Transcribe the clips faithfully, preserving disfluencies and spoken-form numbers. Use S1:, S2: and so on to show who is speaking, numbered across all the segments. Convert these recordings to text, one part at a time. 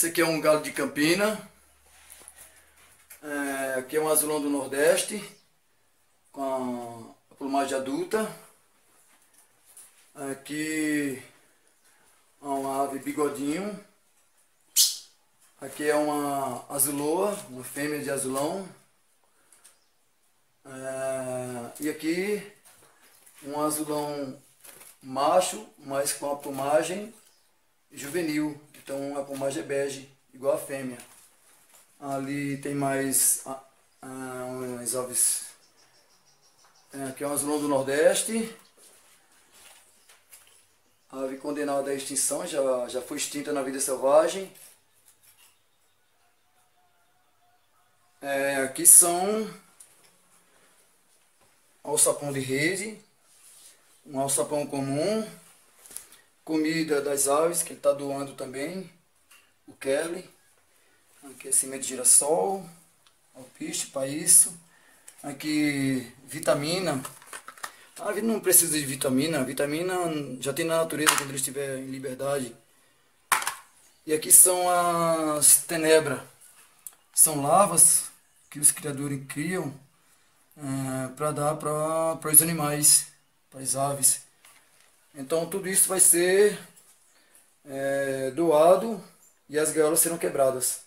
S1: Esse aqui é um galo de Campina. É, aqui é um azulão do Nordeste com a plumagem adulta. Aqui é uma ave bigodinho. Aqui é uma azuloa, uma fêmea de azulão. É, e aqui um azulão macho, mas com a plumagem juvenil. Então a plumagem é bege, igual a fêmea. Ali tem mais ah, ah, umas aves. É, aqui é um azulão do Nordeste. A ave condenada à extinção, já, já foi extinta na vida selvagem. É, aqui são alçapão de rede, um alçapão comum, comida das aves que ele está doando também, o Kelly. Aqui é semente de girassol, alpiste para isso. Aqui vitamina. A ave não precisa de vitamina, a vitamina já tem na natureza quando ele estiver em liberdade. E aqui são as tenebras. São larvas que os criadores criam é, para dar para os animais, para as aves. Então tudo isso vai ser é, doado e as gaiolas serão quebradas.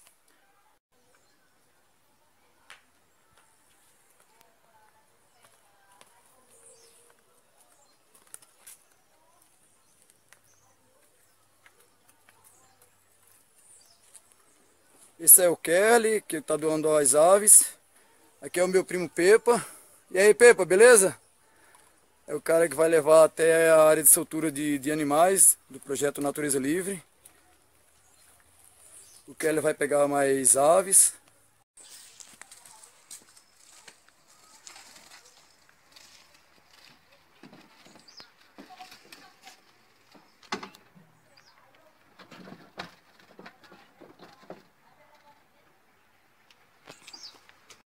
S1: Esse é o Kelly, que está doando as aves. Aqui é o meu primo Pepa. E aí, Pepa, beleza? É o cara que vai levar até a área de soltura de, de animais do projeto Natureza Livre. O Kelly vai pegar mais aves.